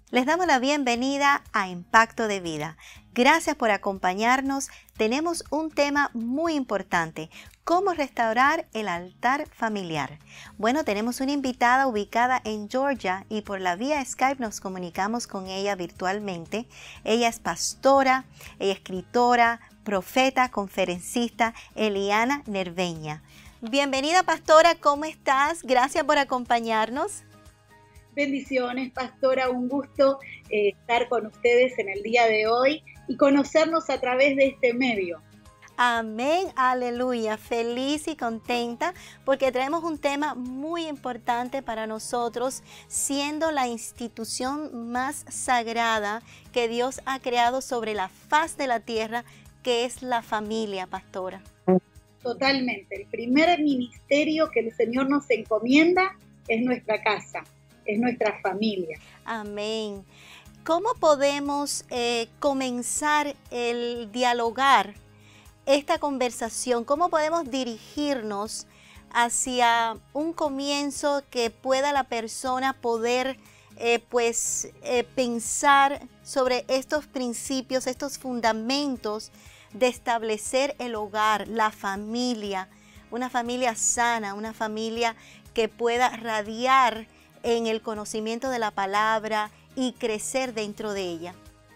Les damos la bienvenida a Impacto de Vida. Gracias por acompañarnos. Tenemos un tema muy importante: cómo restaurar el altar familiar. Bueno, tenemos una invitada ubicada en Georgia y por la vía Skype nos comunicamos con ella virtualmente. Ella es pastora, ella es escritora, profeta, conferencista, Eliana Nerveña. Bienvenida, pastora, ¿cómo estás? Gracias por acompañarnos. Bendiciones, pastora, un gusto estar con ustedes en el día de hoy y conocernos a través de este medio. Amén, aleluya, feliz y contenta porque traemos un tema muy importante para nosotros, siendo la institución más sagrada que Dios ha creado sobre la faz de la tierra, que es la familia, pastora. Totalmente, el primer ministerio que el Señor nos encomienda es nuestra casa. Es nuestra familia. Amén. ¿Cómo podemos comenzar el dialogar esta conversación? ¿Cómo podemos dirigirnos hacia un comienzo que pueda la persona poder pensar sobre estos principios, estos fundamentos de establecer el hogar, la familia, una familia sana, una familia que pueda radiar en el conocimiento de la palabra y crecer dentro de ella?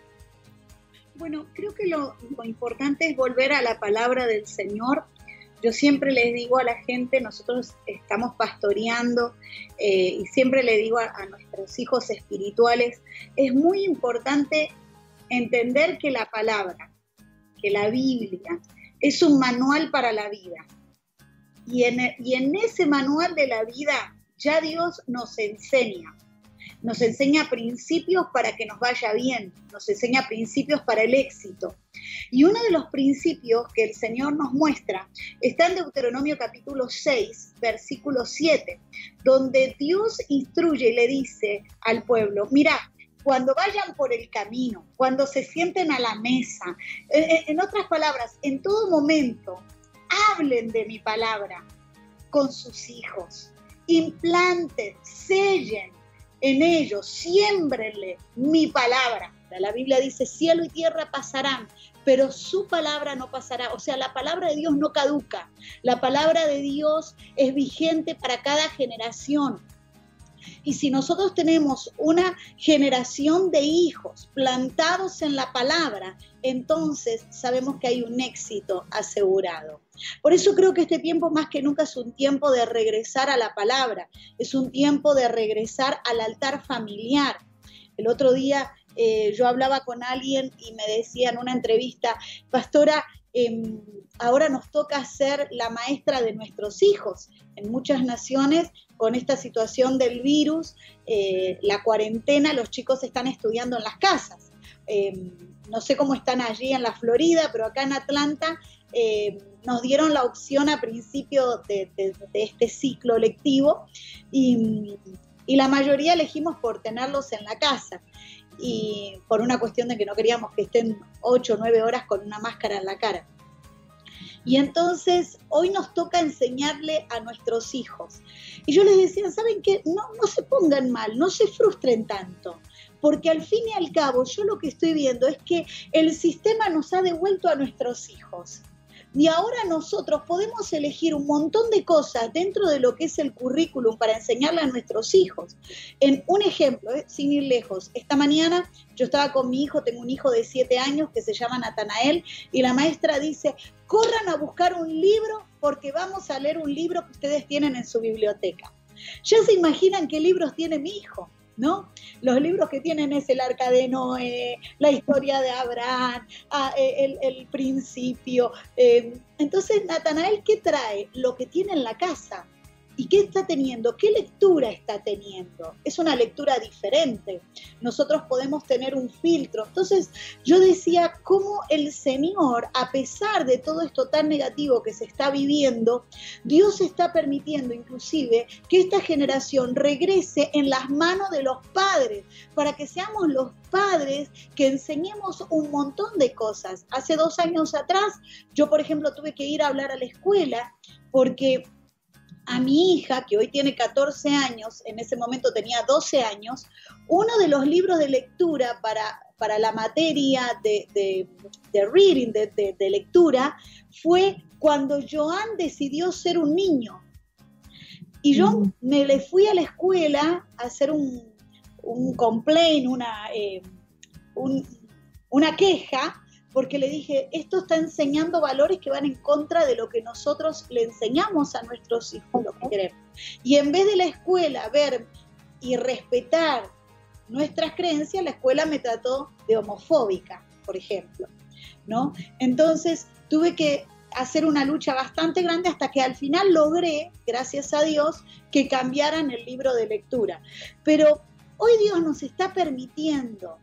Bueno, creo que lo importante es volver a la palabra del Señor. Yo siempre les digo a la gente, nosotros estamos pastoreando y siempre le digo a nuestros hijos espirituales, es muy importante entender que la palabra, que la Biblia, es un manual para la vida. Y en ese manual de la vida, ya Dios nos enseña principios para que nos vaya bien, nos enseña principios para el éxito. Y uno de los principios que el Señor nos muestra está en Deuteronomio capítulo 6, versículo 7, donde Dios instruye y le dice al pueblo: mira, cuando vayan por el camino, cuando se sienten a la mesa, en otras palabras, en todo momento, hablen de mi palabra con sus hijos. Implanten, sellen en ellos, siémbrenle mi palabra. La Biblia dice: cielo y tierra pasarán, pero su palabra no pasará. O sea, la palabra de Dios no caduca. La palabra de Dios es vigente para cada generación. Y si nosotros tenemos una generación de hijos plantados en la palabra, entonces sabemos que hay un éxito asegurado. Por eso creo que este tiempo más que nunca es un tiempo de regresar a la palabra, es un tiempo de regresar al altar familiar. El otro día yo hablaba con alguien y me decía en una entrevista: pastora, ahora nos toca ser la maestra de nuestros hijos. En muchas naciones, con esta situación del virus, la cuarentena, los chicos están estudiando en las casas. No sé cómo están allí en la Florida, pero acá en Atlanta nos dieron la opción a principio de este ciclo lectivo y la mayoría elegimos por tenerlos en la casa. Y por una cuestión de que no queríamos que estén 8 o 9 horas con una máscara en la cara. Y entonces hoy nos toca enseñarle a nuestros hijos. Y yo les decía: ¿saben qué? No se pongan mal, no se frustren tanto, porque al fin y al cabo yo lo que estoy viendo es que el sistema nos ha devuelto a nuestros hijos. Y ahora nosotros podemos elegir un montón de cosas dentro de lo que es el currículum para enseñarle a nuestros hijos. En un ejemplo, sin ir lejos, esta mañana yo estaba con mi hijo, tengo un hijo de 7 años que se llama Natanael, y la maestra dice: corran a buscar un libro porque vamos a leer un libro que ustedes tienen en su biblioteca. Ya se imaginan qué libros tiene mi hijo, ¿no? Los libros que tienen es el Arca de Noé, la historia de Abraham, el Principio. Entonces, Natanael, ¿qué trae? Lo que tiene en la casa. ¿Y qué está teniendo? ¿Qué lectura está teniendo? Es una lectura diferente. Nosotros podemos tener un filtro. Entonces, yo decía cómo el Señor, a pesar de todo esto tan negativo que se está viviendo, Dios está permitiendo inclusive que esta generación regrese en las manos de los padres, para que seamos los padres que enseñemos un montón de cosas. Hace 2 años atrás, yo, por ejemplo, tuve que ir a hablar a la escuela porque a mi hija, que hoy tiene 14 años, en ese momento tenía 12 años, uno de los libros de lectura para la materia de reading, de lectura, fue Cuando Joan decidió ser un niño. Y yo me le fui a la escuela a hacer un complaint, una queja, porque le dije, esto está enseñando valores que van en contra de lo que nosotros le enseñamos a nuestros hijos, lo que queremos. Y en vez de la escuela ver y respetar nuestras creencias, la escuela me trató de homofóbica, por ejemplo, ¿no? Entonces tuve que hacer una lucha bastante grande hasta que al final logré, gracias a Dios, que cambiaran el libro de lectura. Pero hoy Dios nos está permitiendo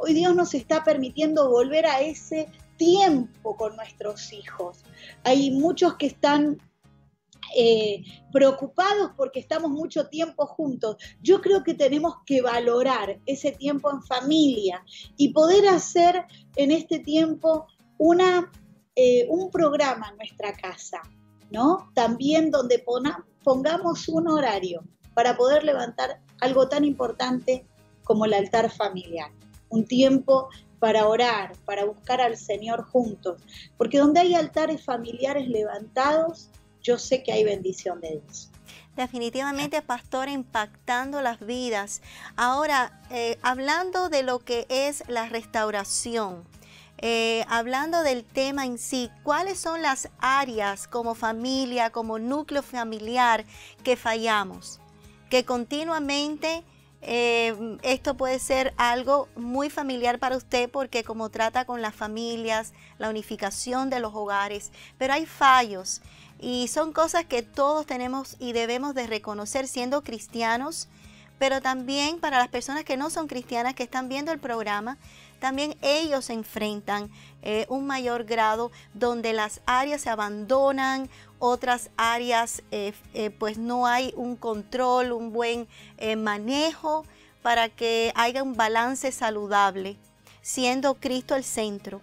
volver a ese tiempo con nuestros hijos. Hay muchos que están preocupados porque estamos mucho tiempo juntos. Yo creo que tenemos que valorar ese tiempo en familia y poder hacer en este tiempo un programa en nuestra casa, ¿no? También donde pongamos un horario para poder levantar algo tan importante como el altar familiar. Un tiempo para orar, para buscar al Señor juntos. Porque donde hay altares familiares levantados, yo sé que hay bendición de Dios. Definitivamente, pastora, impactando las vidas. Ahora, hablando de lo que es la restauración, hablando del tema en sí, ¿cuáles son las áreas como familia, como núcleo familiar que fallamos? Que continuamente esto puede ser algo muy familiar para usted porque como trata con las familias, la unificación de los hogares, pero hay fallos y son cosas que todos tenemos y debemos de reconocer siendo cristianos, pero también para las personas que no son cristianas que están viendo el programa, también ellos enfrentan un mayor grado donde las áreas se abandonan, otras áreas pues no hay un control, un buen manejo para que haya un balance saludable, siendo Cristo el centro.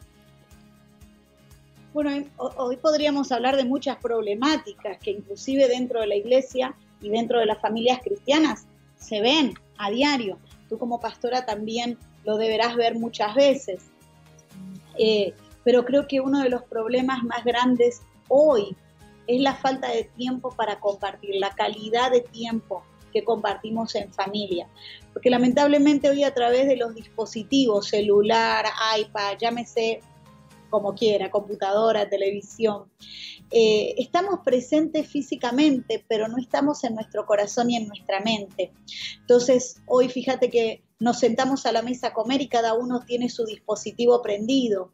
Bueno, hoy podríamos hablar de muchas problemáticas que inclusive dentro de la iglesia y dentro de las familias cristianas se ven a diario. Tú como pastora también lo deberás ver muchas veces. Pero creo que uno de los problemas más grandes hoy es la falta de tiempo para compartir, la calidad de tiempo que compartimos en familia. Porque lamentablemente hoy a través de los dispositivos, celular, iPad, llámese como quiera, computadora, televisión, estamos presentes físicamente, pero no estamos en nuestro corazón y en nuestra mente. Entonces, hoy fíjate que nos sentamos a la mesa a comer y cada uno tiene su dispositivo prendido.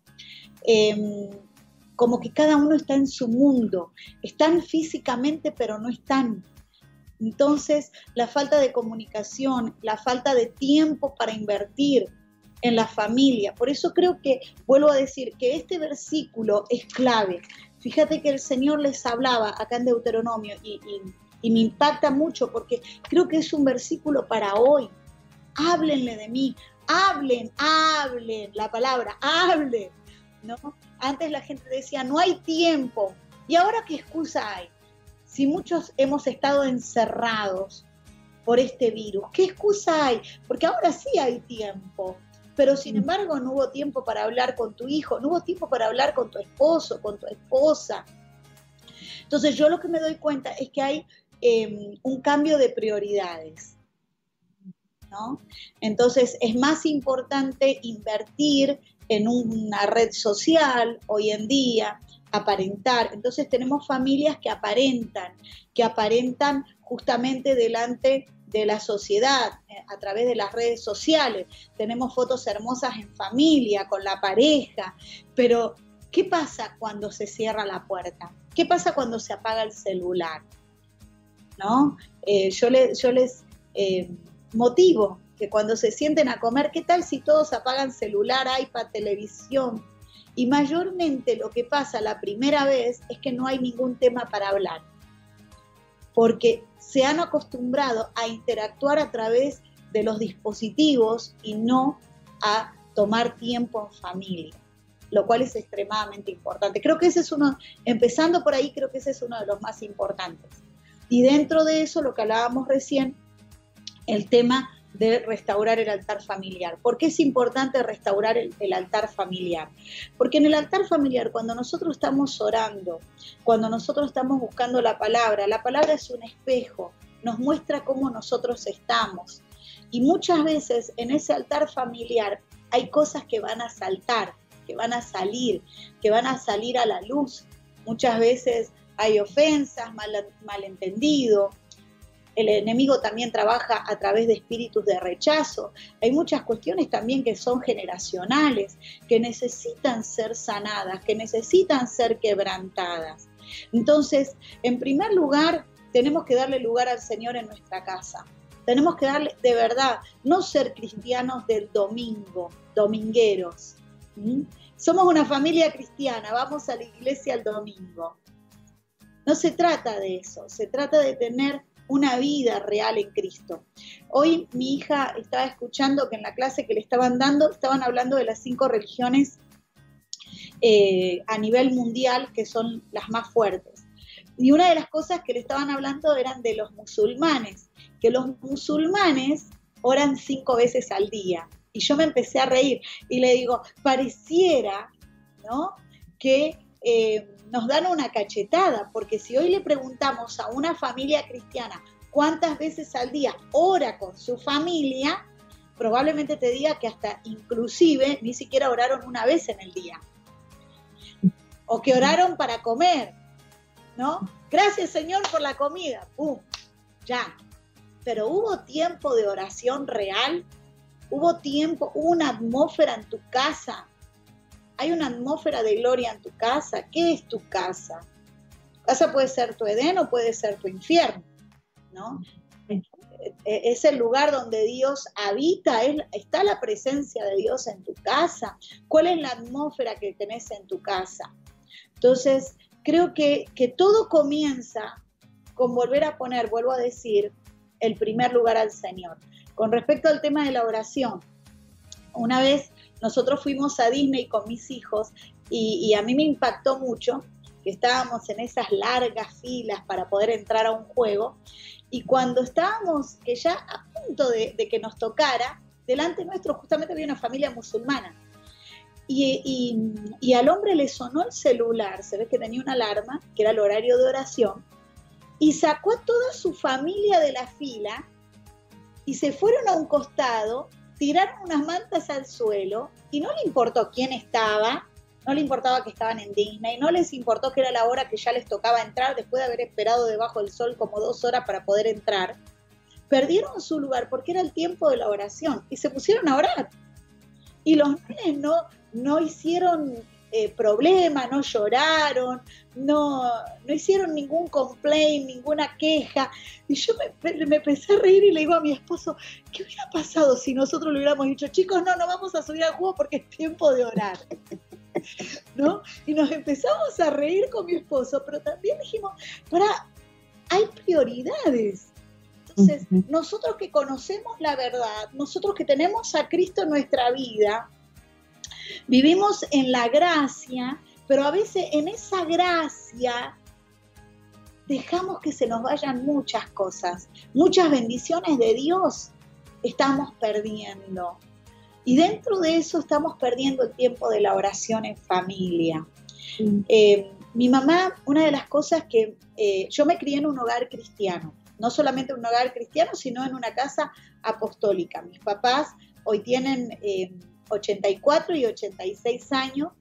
Como que cada uno está en su mundo. Están físicamente, pero no están. Entonces, la falta de comunicación, la falta de tiempo para invertir en la familia. Por eso creo que, vuelvo a decir, que este versículo es clave. Fíjate que el Señor les hablaba acá en Deuteronomio y me impacta mucho porque creo que es un versículo para hoy. Háblenle de mí, hablen, la palabra, hablen, ¿no? Antes la gente decía, no hay tiempo. ¿Y ahora qué excusa hay? Si muchos hemos estado encerrados por este virus, ¿qué excusa hay? Porque ahora sí hay tiempo. Pero sin embargo no hubo tiempo para hablar con tu hijo, no hubo tiempo para hablar con tu esposo, con tu esposa. Entonces yo lo que me doy cuenta es que hay un cambio de prioridades, ¿no? Entonces es más importante invertir en una red social hoy en día, aparentar. Entonces tenemos familias que aparentan justamente delante de la sociedad, a través de las redes sociales. Tenemos fotos hermosas en familia, con la pareja, pero ¿qué pasa cuando se cierra la puerta? ¿Qué pasa cuando se apaga el celular? ¿No? Yo les motivo que cuando se sienten a comer, ¿qué tal si todos apagan celular, iPad, televisión? Y mayormente lo que pasa la primera vez es que no hay ningún tema para hablar, porque se han acostumbrado a interactuar a través de los dispositivos y no a tomar tiempo en familia, lo cual es extremadamente importante. Creo que ese es empezando por ahí, creo que ese es uno de los más importantes. Y dentro de eso, lo que hablábamos recién, el tema de restaurar el altar familiar. ¿Por qué es importante restaurar el altar familiar? Porque en el altar familiar, cuando nosotros estamos orando, cuando nosotros estamos buscando la palabra es un espejo, nos muestra cómo nosotros estamos. Y muchas veces en ese altar familiar hay cosas que van a saltar, que van a salir a la luz. Muchas veces hay ofensas, malentendido. El enemigo también trabaja a través de espíritus de rechazo. Hay muchas cuestiones también que son generacionales, que necesitan ser sanadas, que necesitan ser quebrantadas. Entonces, en primer lugar, tenemos que darle lugar al Señor en nuestra casa. Tenemos que darle, de verdad, no ser cristianos del domingo, domingueros. Somos una familia cristiana, vamos a la iglesia el domingo. No se trata de eso, se trata de tener una vida real en Cristo. Hoy mi hija estaba escuchando que en la clase que le estaban dando, estaban hablando de las 5 religiones a nivel mundial, que son las más fuertes. Y una de las cosas que le estaban hablando eran de los musulmanes, que los musulmanes oran 5 veces al día. Y yo me empecé a reír y le digo, pareciera, ¿no?, que nos dan una cachetada, porque si hoy le preguntamos a una familia cristiana cuántas veces al día ora con su familia, probablemente te diga que hasta inclusive ni siquiera oraron una vez en el día. O que oraron para comer, ¿no? Gracias, Señor, por la comida. ¡Pum! Ya. Pero hubo tiempo de oración real, hubo una atmósfera en tu casa. Hay una atmósfera de gloria en tu casa. ¿Qué es tu casa? Tu casa puede ser tu Edén o puede ser tu infierno, ¿no? Es el lugar donde Dios habita, está la presencia de Dios en tu casa. ¿Cuál es la atmósfera que tenés en tu casa? Entonces, creo que todo comienza con volver a poner, vuelvo a decir, el primer lugar al Señor. Con respecto al tema de la oración, una vez nosotros fuimos a Disney con mis hijos y a mí me impactó mucho que estábamos en esas largas filas para poder entrar a un juego y cuando estábamos, que ya a punto de que nos tocara, delante nuestro justamente había una familia musulmana y al hombre le sonó el celular, se ve que tenía una alarma, que era el horario de oración, y sacó a toda su familia de la fila y se fueron a un costado, tiraron unas mantas al suelo y no le importó quién estaba, no le importaba que estaban en Disney, no les importó que era la hora que ya les tocaba entrar después de haber esperado debajo del sol como 2 horas para poder entrar. Perdieron su lugar porque era el tiempo de la oración y se pusieron a orar. Y los nenes no hicieron problema, no lloraron, no hicieron ningún complaint, ninguna queja. Y yo me empecé a reír y le digo a mi esposo, ¿qué hubiera pasado si nosotros le hubiéramos dicho, chicos, no vamos a subir al juego porque es tiempo de orar? ¿No? Y nos empezamos a reír con mi esposo, pero también dijimos, hay prioridades. Entonces, nosotros que conocemos la verdad, nosotros que tenemos a Cristo en nuestra vida, vivimos en la gracia, pero a veces en esa gracia dejamos que se nos vayan muchas cosas, muchas bendiciones de Dios estamos perdiendo. Y dentro de eso estamos perdiendo el tiempo de la oración en familia. Mi mamá, una de las cosas que yo me crié en un hogar cristiano, no solamente en un hogar cristiano, sino en una casa apostólica. Mis papás hoy tienen 84 y 86 años,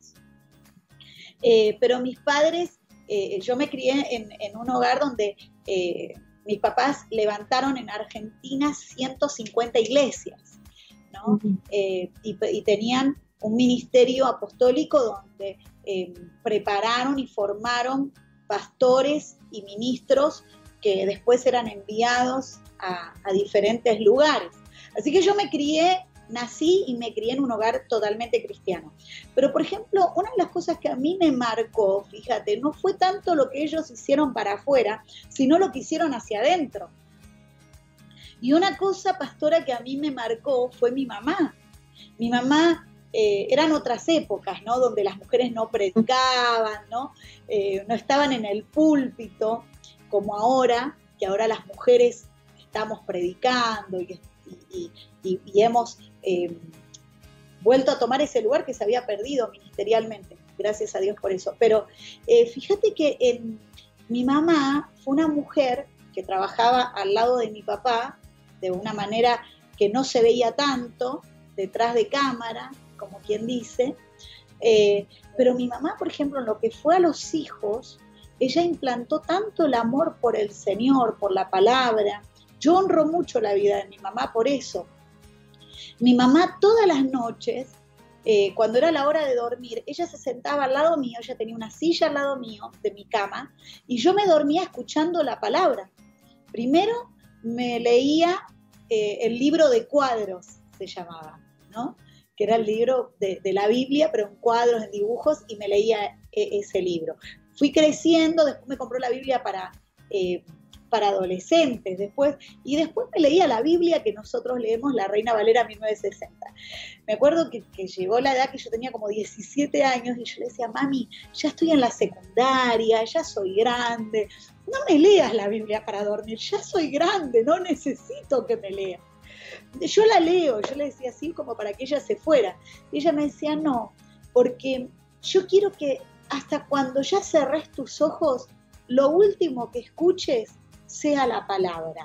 pero mis padres, yo me crié en un hogar donde mis papás levantaron en Argentina 150 iglesias, ¿no? Y tenían un ministerio apostólico donde prepararon y formaron pastores y ministros que después eran enviados a diferentes lugares. Así que yo nací y me crié en un hogar totalmente cristiano. Pero, por ejemplo, una de las cosas que a mí me marcó, fíjate, no fue tanto lo que ellos hicieron para afuera, sino lo que hicieron hacia adentro. Y una cosa, pastora, que a mí me marcó fue mi mamá. Mi mamá, eran otras épocas, ¿no? Donde las mujeres no predicaban, ¿no? No estaban en el púlpito como ahora. que ahora las mujeres estamos predicando y hemos vuelto a tomar ese lugar que se había perdido ministerialmente. Gracias a Dios por eso. Pero fíjate que mi mamá fue una mujer que trabajaba al lado de mi papá de una manera que no se veía tanto, detrás de cámara, como quien dice. Pero mi mamá, por ejemplo, en lo que fue a los hijos, ella implantó tanto el amor por el Señor, por la palabra. Yo honro mucho la vida de mi mamá por eso. Mi mamá todas las noches, cuando era la hora de dormir, ella se sentaba al lado mío, ella tenía una silla al lado mío de mi cama, y yo me dormía escuchando la palabra. Primero me leía el libro de cuadros, se llamaba, ¿no? Que era el libro de la Biblia, pero en cuadros, en dibujos, y me leía ese libro. Fui creciendo, después me compró la Biblia para adolescentes, después me leía la Biblia que nosotros leemos, la Reina Valera 1960. Me acuerdo que llegó la edad que yo tenía como 17 años y yo le decía, mami, ya estoy en la secundaria, ya soy grande, no me leas la Biblia para dormir, ya soy grande, no necesito que me leas. Yo la leo, yo le decía así como para que ella se fuera. Y ella me decía, no, porque yo quiero que hasta cuando ya cerrés tus ojos, lo último que escuches sea la palabra.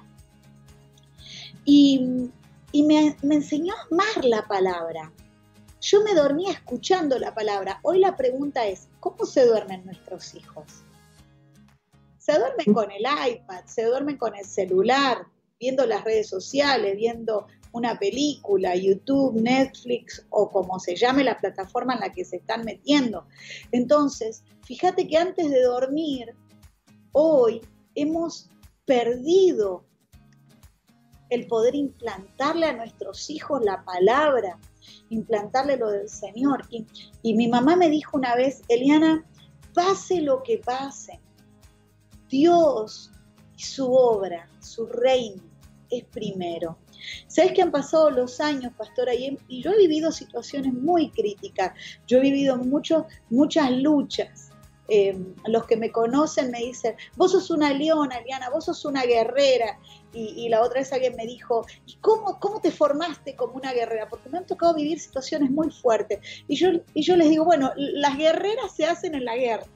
Y me enseñó a amar la palabra. Yo me dormía escuchando la palabra. Hoy la pregunta es, ¿cómo se duermen nuestros hijos? Se duermen con el iPad, se duermen con el celular, viendo las redes sociales, viendo una película, YouTube, Netflix o como se llame la plataforma en la que se están metiendo. Entonces, fíjate que antes de dormir, hoy hemos perdido el poder implantarle a nuestros hijos la palabra, implantarle lo del Señor. Y mi mamá me dijo una vez, Eliana, pase lo que pase, Dios y su obra, su reino, es primero. ¿Sabes que han pasado los años, pastora? Y yo he vivido situaciones muy críticas. Yo he vivido muchas luchas. Los que me conocen me dicen, vos sos una leona, Eliana, vos sos una guerrera. Y la otra vez alguien me dijo, ¿y cómo te formaste como una guerrera? Porque me han tocado vivir situaciones muy fuertes. Y yo les digo, bueno, las guerreras se hacen en la guerra.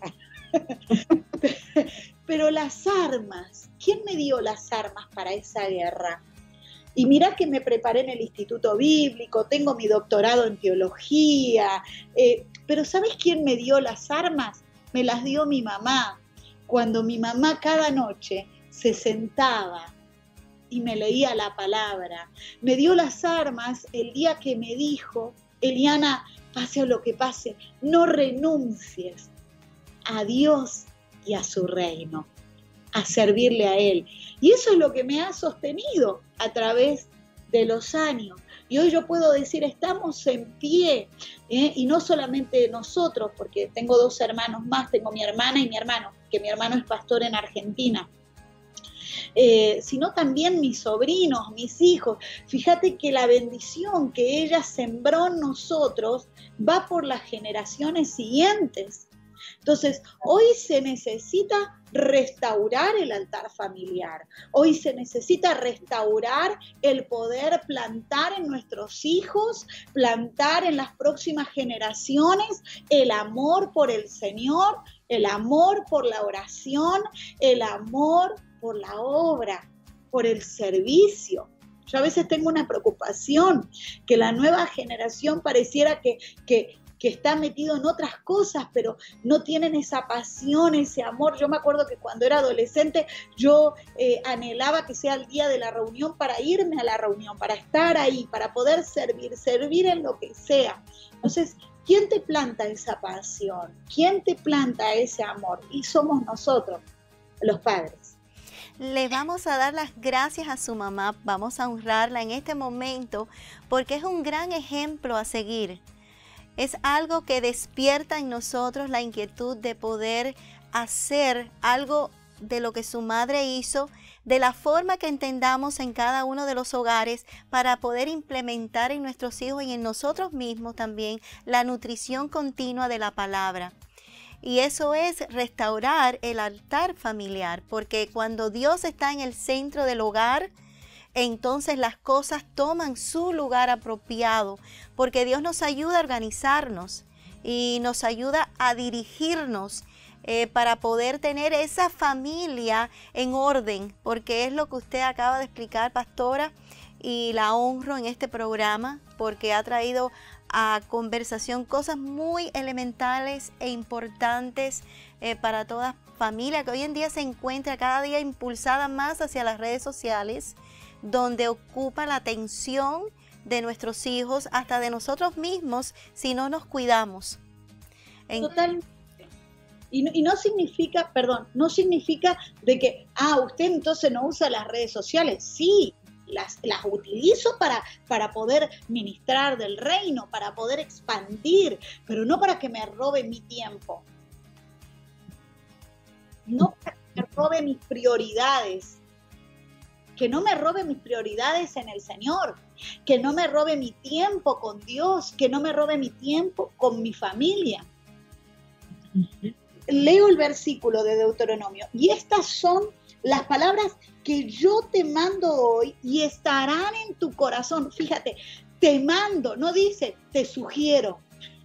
Pero las armas, ¿quién me dio las armas para esa guerra? Y mirá que me preparé en el Instituto Bíblico, tengo mi doctorado en teología, pero ¿sabes quién me dio las armas? Me las dio mi mamá. Cuando mi mamá cada noche se sentaba y me leía la palabra, me dio las armas el día que me dijo, Eliana, pase lo que pase, no renuncies a Dios y a su reino, a servirle a Él. Y eso es lo que me ha sostenido a través de los años. Y hoy yo puedo decir, estamos en pie, y no solamente nosotros, porque tengo 2 hermanos más, tengo mi hermana y mi hermano, que mi hermano es pastor en Argentina, sino también mis sobrinos, mis hijos. Fíjate que la bendición que ella sembró en nosotros va por las generaciones siguientes. Entonces, hoy se necesita restaurar el altar familiar. Hoy se necesita restaurar el poder plantar en nuestros hijos, plantar en las próximas generaciones el amor por el Señor, el amor por la oración, el amor por la obra, por el servicio. Yo a veces tengo una preocupación, que la nueva generación pareciera que está metido en otras cosas, pero no tienen esa pasión, ese amor. Yo me acuerdo que cuando era adolescente yo anhelaba que sea el día de la reunión para irme a la reunión, para estar ahí, para poder servir en lo que sea. Entonces, ¿quién te planta esa pasión? ¿Quién te planta ese amor? Y somos nosotros, los padres. Le vamos a dar las gracias a su mamá, vamos a honrarla en este momento, porque es un gran ejemplo a seguir. Es algo que despierta en nosotros la inquietud de poder hacer algo de lo que su madre hizo, de la forma que entendamos en cada uno de los hogares, para poder implementar en nuestros hijos y en nosotros mismos también la nutrición continua de la palabra. Y eso es restaurar el altar familiar, porque cuando Dios está en el centro del hogar, entonces las cosas toman su lugar apropiado, porque Dios nos ayuda a organizarnos y nos ayuda a dirigirnos para poder tener esa familia en orden, porque es lo que usted acaba de explicar, pastora, y la honro en este programa porque ha traído a conversación cosas muy elementales e importantes para toda familia que hoy en día se encuentra cada día impulsada más hacia las redes sociales, donde ocupa la atención de nuestros hijos, hasta de nosotros mismos, si no nos cuidamos. Totalmente. Y no significa, perdón, no significa de que, usted entonces no usa las redes sociales. Sí, las utilizo para poder ministrar del reino, para poder expandir, pero no para que me robe mi tiempo. No para que me robe mis prioridades. Que no me robe mis prioridades en el Señor, que no me robe mi tiempo con Dios, que no me robe mi tiempo con mi familia. Leo el versículo de Deuteronomio, y estas son las palabras que yo te mando hoy y estarán en tu corazón. Fíjate, te mando, no dice te sugiero,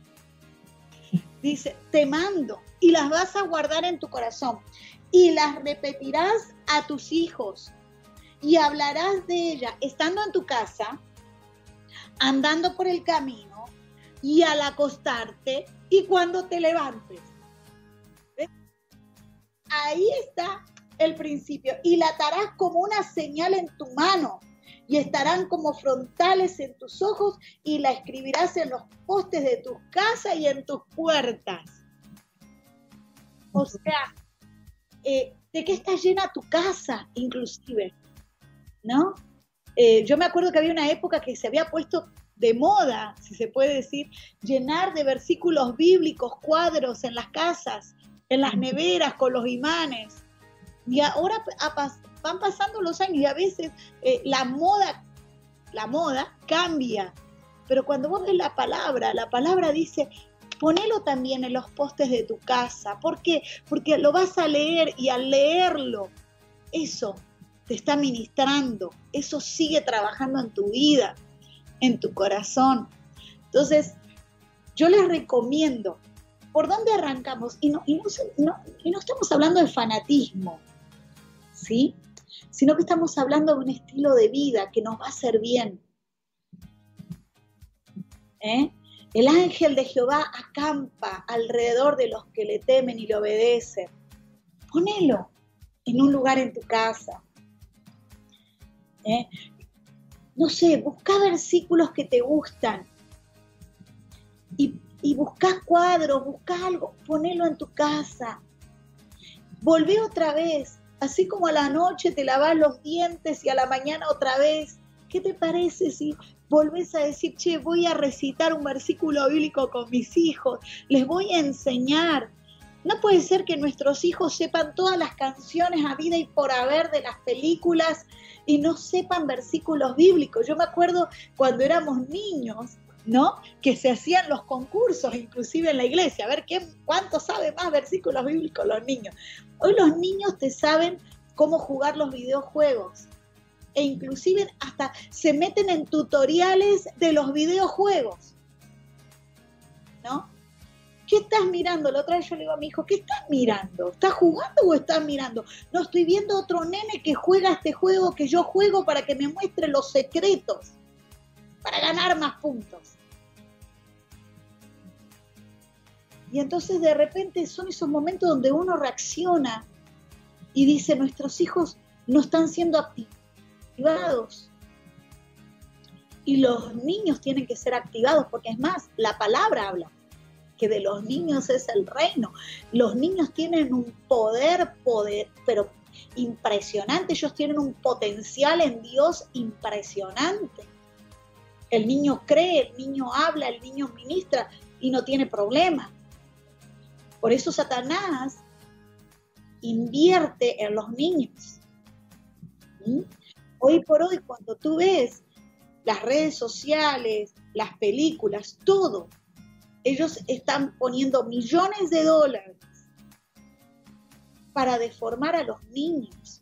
dice te mando, y las vas a guardar en tu corazón y las repetirás a tus hijos. Y hablarás de ella estando en tu casa, andando por el camino, y al acostarte y cuando te levantes. ¿Ves? Ahí está el principio. Y la atarás como una señal en tu mano, y estarán como frontales en tus ojos, y la escribirás en los postes de tus casas y en tus puertas. O sea, ¿de qué está llena tu casa, inclusive? ¿No? Yo me acuerdo que había una época que se había puesto de moda, si se puede decir, llenar de versículos bíblicos cuadros en las casas, en las neveras con los imanes. Y ahora van pasando los años y a veces la moda cambia. Pero cuando vos ves la palabra dice, ponelo también en los postes de tu casa. ¿Por qué? Porque lo vas a leer, y al leerlo, eso te está ministrando, eso sigue trabajando en tu vida, en tu corazón. Entonces, yo les recomiendo, ¿por dónde arrancamos? Y no estamos hablando de fanatismo, ¿sí? Sino que estamos hablando de un estilo de vida que nos va a hacer bien. El ángel de Jehová acampa alrededor de los que le temen y le obedecen. Ponelo en un lugar en tu casa. No sé, busca versículos que te gustan y busca cuadros, busca algo, ponelo en tu casa. Volvé otra vez, así como a la noche te lavas los dientes y a la mañana otra vez. ¿Qué te parece si volvés a decir, che, voy a recitar un versículo bíblico con mis hijos, les voy a enseñar? No puede ser que nuestros hijos sepan todas las canciones a vida y por haber de las películas y no sepan versículos bíblicos. Yo me acuerdo cuando éramos niños, ¿no? Que se hacían los concursos, inclusive en la iglesia, a ver cuánto sabe más versículos bíblicos los niños. Hoy los niños te saben cómo jugar los videojuegos, e inclusive hasta se meten en tutoriales de los videojuegos, ¿no? ¿Qué estás mirando? La otra vez yo le digo a mi hijo, ¿qué estás mirando? ¿Estás jugando o estás mirando? No, estoy viendo otro nene que juega este juego que yo juego para que me muestre los secretos, para ganar más puntos. Y entonces de repente son esos momentos donde uno reacciona y dice, nuestros hijos no están siendo activados. Y los niños tienen que ser activados, porque es más, la palabra habla que de los niños es el reino. Los niños tienen un poder, pero impresionante. Ellos tienen un potencial en Dios impresionante. El niño cree, el niño habla, el niño ministra y no tiene problema. Por eso Satanás invierte en los niños. Hoy por hoy, cuando tú ves las redes sociales, las películas, todo ellos están poniendo millones de dólares para deformar a los niños.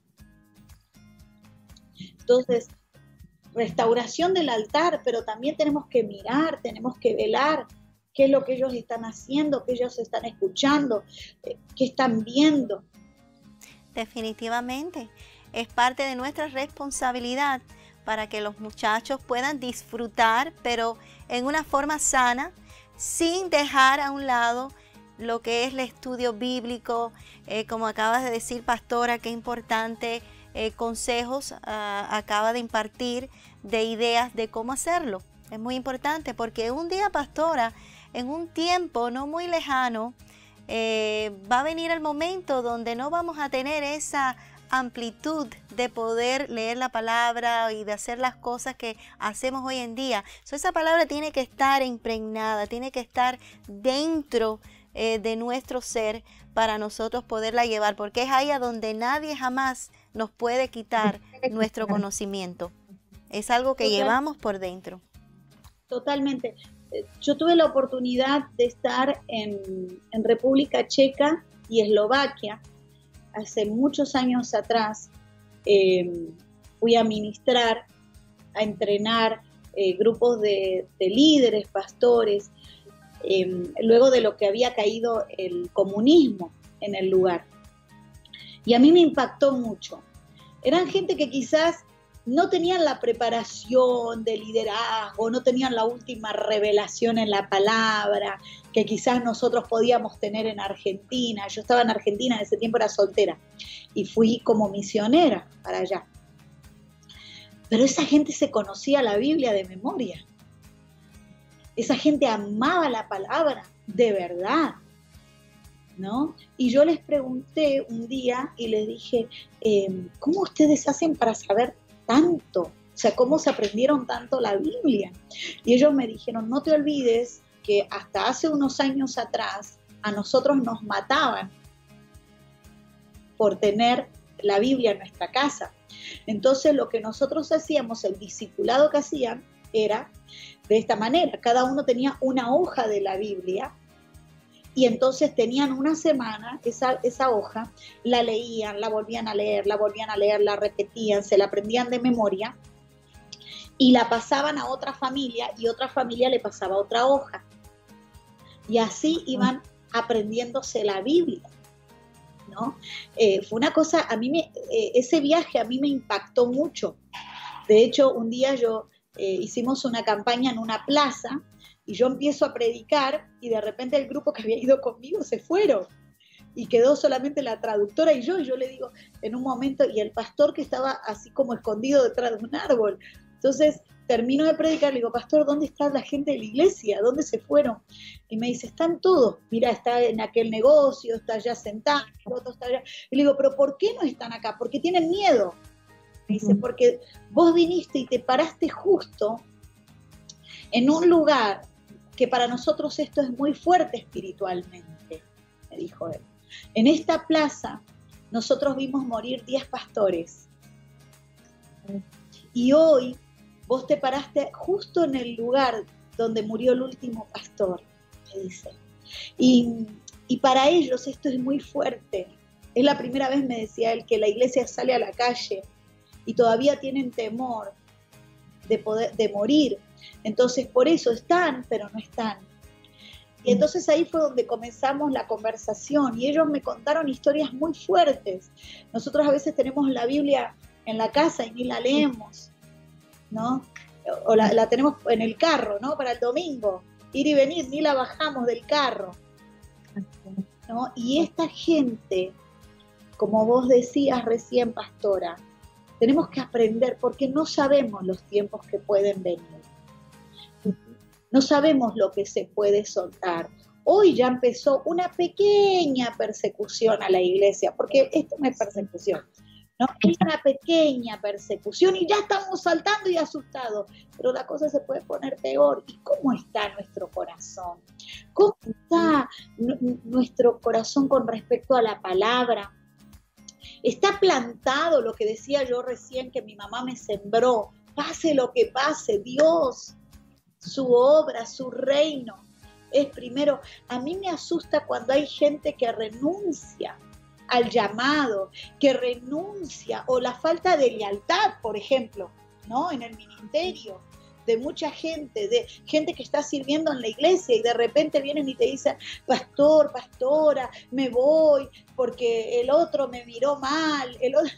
Entonces, restauración del altar, pero también tenemos que mirar, tenemos que velar qué es lo que ellos están haciendo, qué ellos están escuchando, qué están viendo. Definitivamente, es parte de nuestra responsabilidad para que los muchachos puedan disfrutar, pero en una forma sana, sin dejar a un lado lo que es el estudio bíblico, como acabas de decir, pastora, qué importante consejos acaba de impartir de ideas de cómo hacerlo. Es muy importante porque un día, pastora, en un tiempo no muy lejano, va a venir el momento donde no vamos a tener esa amplitud de poder leer la palabra y de hacer las cosas que hacemos hoy en día. Esa palabra tiene que estar impregnada, tiene que estar dentro de nuestro ser para nosotros poderla llevar, porque es ahí a donde nadie jamás nos puede quitar nuestro conocimiento. Es algo que llevamos por dentro. Totalmente. Yo tuve la oportunidad de estar en República Checa y Eslovaquia hace muchos años atrás. Fui a ministrar, a entrenar grupos de líderes, pastores, luego de lo que había caído el comunismo en el lugar. Y a mí me impactó mucho. Eran gente que quizás no tenían la preparación de liderazgo, no tenían la última revelación en la palabra que quizás nosotros podíamos tener en Argentina. Yo estaba en Argentina, en ese tiempo era soltera, y fui como misionera para allá. Pero esa gente se conocía la Biblia de memoria. Esa gente amaba la palabra de verdad, ¿no? Y yo les pregunté un día y les dije, ¿cómo ustedes hacen para saber tanto? O sea, ¿cómo se aprendieron tanto la Biblia? Y ellos me dijeron, no te olvides que hasta hace unos años atrás a nosotros nos mataban por tener la Biblia en nuestra casa. Entonces lo que nosotros hacíamos, el discipulado que hacían, era de esta manera. Cada uno tenía una hoja de la Biblia y entonces tenían una semana esa hoja, la leían, la volvían a leer, la repetían, se la aprendían de memoria y la pasaban a otra familia y otra familia le pasaba otra hoja. Y así iban aprendiéndose la Biblia, ¿no? Fue una cosa, ese viaje a mí me impactó mucho. De hecho, un día hicimos una campaña en una plaza y yo empiezo a predicar y de repente el grupo que había ido conmigo se fueron y quedó solamente la traductora y yo le digo en un momento, y el pastor que estaba así como escondido detrás de un árbol. Entonces termino de predicar, le digo, pastor, ¿dónde está la gente de la iglesia? ¿Dónde se fueron? Y me dice, están todos, mira, está en aquel negocio, está allá sentado, otro está allá. Y le digo, pero ¿por qué no están acá? Porque tienen miedo. Me dice, porque vos viniste y te paraste justo en un lugar que para nosotros esto es muy fuerte espiritualmente, me dijo él. En esta plaza nosotros vimos morir 10 pastores. Y hoy vos te paraste justo en el lugar donde murió el último pastor, me dice. Y para ellos esto es muy fuerte. Es la primera vez, me decía él, que la iglesia sale a la calle y todavía tienen temor de morir. Entonces por eso están, pero no están. Y entonces ahí fue donde comenzamos la conversación y ellos me contaron historias muy fuertes. Nosotros a veces tenemos la Biblia en la casa y ni la leemos, ¿no? O la tenemos en el carro, ¿no? Para el domingo, ir y venir, ni la bajamos del carro, ¿no? Y esta gente, como vos decías recién, pastora, tenemos que aprender porque no sabemos los tiempos que pueden venir. No sabemos lo que se puede soltar. Hoy ya empezó una pequeña persecución a la iglesia, porque esto no es persecución, ¿no? Es una pequeña persecución y ya estamos saltando y asustados, pero la cosa se puede poner peor. ¿Y cómo está nuestro corazón? ¿Cómo está nuestro corazón con respecto a la palabra? Está plantado lo que decía yo recién, que mi mamá me sembró. Pase lo que pase, Dios, su obra, su reino, es primero. A mí me asusta cuando hay gente que renuncia al llamado, que renuncia, o la falta de lealtad, por ejemplo, ¿no? En el ministerio, de mucha gente, de gente que está sirviendo en la iglesia y de repente vienen y te dicen, pastor, pastora, me voy porque el otro me miró mal, el otro...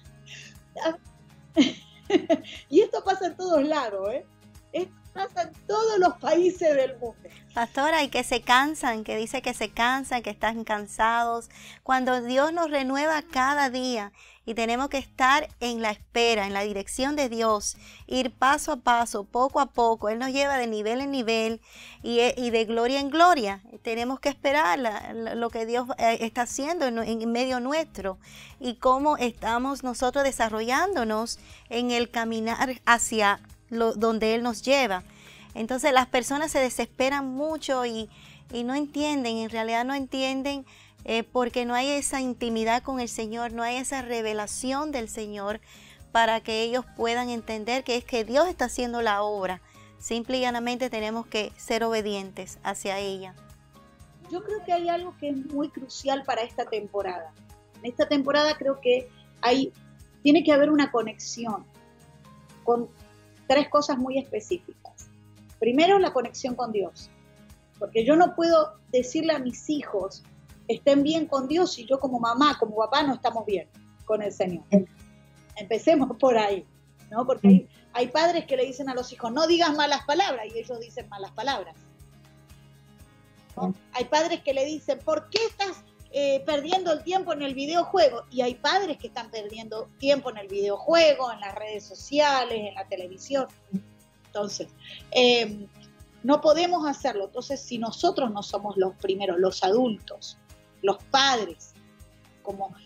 Y esto pasa en todos lados, ¿eh? Esto pasa en todos los países del mundo. Pastora, y que se cansan, que dice que se cansan, que están cansados. Cuando Dios nos renueva cada día y tenemos que estar en la espera, en la dirección de Dios, ir paso a paso, poco a poco. Él nos lleva de nivel en nivel y de gloria en gloria. Tenemos que esperar lo que Dios está haciendo en medio nuestro y cómo estamos nosotros desarrollándonos en el caminar hacia donde Él nos lleva. Entonces las personas se desesperan mucho y no entienden, en realidad no entienden porque no hay esa intimidad con el Señor, no hay esa revelación del Señor para que ellos puedan entender que es que Dios está haciendo la obra. Simple y llanamente tenemos que ser obedientes hacia ella. Yo creo que hay algo que es muy crucial para esta temporada. En esta temporada creo que tiene que haber una conexión con 3 cosas muy específicas. Primero, la conexión con Dios, porque yo no puedo decirle a mis hijos, estén bien con Dios, si yo como mamá, como papá no estamos bien con el Señor. Empecemos por ahí, ¿no? Porque hay padres que le dicen a los hijos, no digas malas palabras, y ellos dicen malas palabras, ¿no? Hay padres que le dicen, ¿por qué estás perdiendo el tiempo en el videojuego? Y hay padres que están perdiendo tiempo en el videojuego, en las redes sociales, en la televisión. Entonces, no podemos hacerlo. Entonces, si nosotros no somos los primeros, los adultos, los padres, como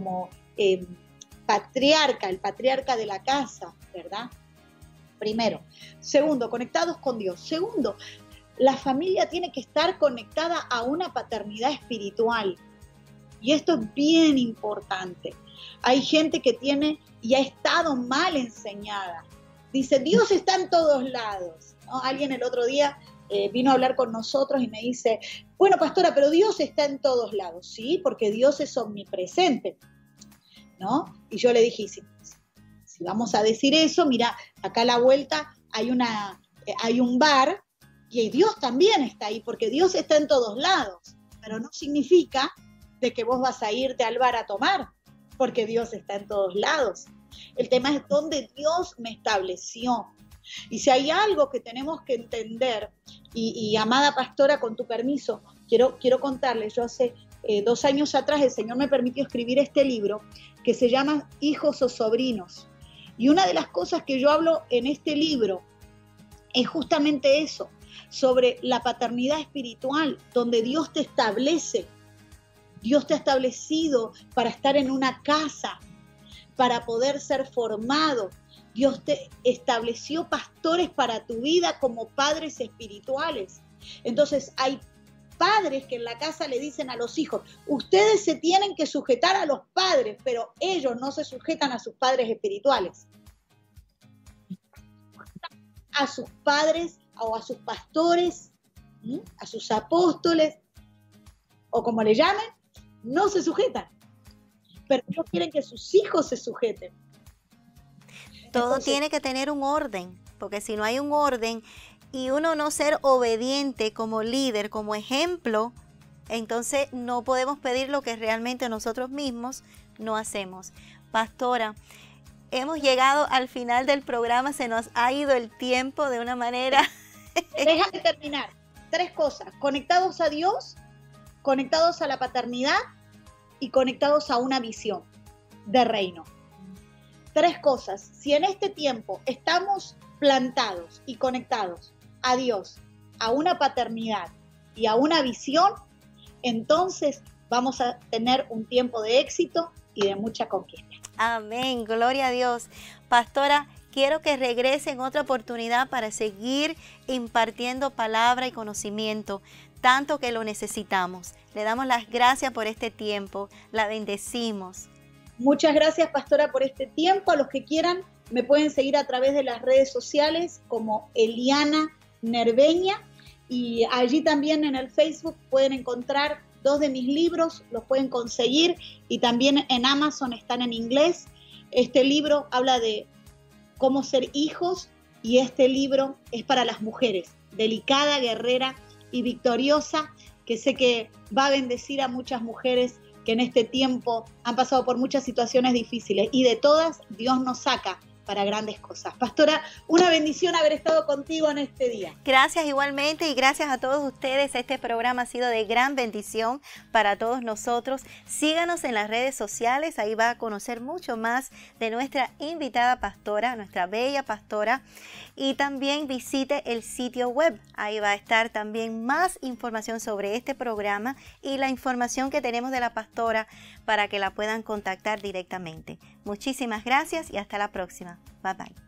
patriarca, el patriarca de la casa, ¿verdad? Primero. Segundo, conectados con Dios. Segundo, la familia tiene que estar conectada a una paternidad espiritual. Y esto es bien importante. Hay gente que tiene y ha estado mal enseñada. Dice, Dios está en todos lados, ¿no? Alguien el otro día vino a hablar con nosotros y me dice, bueno, pastora, pero Dios está en todos lados. Sí, porque Dios es omnipresente, ¿no? Y yo le dije, si vamos a decir eso, mira, acá a la vuelta hay un bar y Dios también está ahí, porque Dios está en todos lados. Pero no significa de que vos vas a irte al bar a tomar, porque Dios está en todos lados. El tema es dónde Dios me estableció. Y si hay algo que tenemos que entender, y amada pastora, con tu permiso, quiero contarles, yo hace 2 años atrás el Señor me permitió escribir este libro que se llama Hijos o Sobrinos. Y una de las cosas que yo hablo en este libro es justamente eso, sobre la paternidad espiritual, donde Dios te establece. Dios te ha establecido para estar en una casa, para poder ser formado. Dios te estableció pastores para tu vida como padres espirituales. Entonces hay padres que en la casa le dicen a los hijos, ustedes se tienen que sujetar a los padres, pero ellos no se sujetan a sus padres espirituales. A sus padres o a sus pastores, a sus apóstoles, o como le llamen, no se sujetan. Pero ellos quieren que sus hijos se sujeten. Todo Entonces, tiene que tener un orden, porque si no hay un orden y uno no ser obediente como líder, como ejemplo, entonces no podemos pedir lo que realmente nosotros mismos no hacemos. Pastora, hemos llegado al final del programa, se nos ha ido el tiempo de una manera... Déjame terminar. 3 cosas, conectados a Dios, conectados a la paternidad y conectados a una visión de reino. 3 cosas. Si en este tiempo estamos plantados y conectados a Dios, a una paternidad y a una visión, entonces vamos a tener un tiempo de éxito y de mucha conquista. Amén, gloria a Dios. Pastora, quiero que regrese en otra oportunidad para seguir impartiendo palabra y conocimiento, tanto que lo necesitamos. Le damos las gracias por este tiempo, la bendecimos. Muchas gracias, pastora, por este tiempo. A los que quieran, me pueden seguir a través de las redes sociales como Eliana Nerveña y allí también en el Facebook pueden encontrar 2 de mis libros, los pueden conseguir, y también en Amazon están en inglés. Este libro habla de cómo ser hijos, y este libro es para las mujeres, delicada, guerrera y victoriosa, que sé que va a bendecir a muchas mujeres que en este tiempo han pasado por muchas situaciones difíciles, y de todas Dios nos saca para grandes cosas. Pastora, una bendición haber estado contigo en este día. Gracias igualmente, y gracias a todos ustedes. Este programa ha sido de gran bendición para todos nosotros. Síganos en las redes sociales, ahí va a conocer mucho más de nuestra invitada pastora, nuestra bella pastora, y también visite el sitio web. Ahí va a estar también más información sobre este programa y la información que tenemos de la pastora para que la puedan contactar directamente. Muchísimas gracias y hasta la próxima. Bye bye.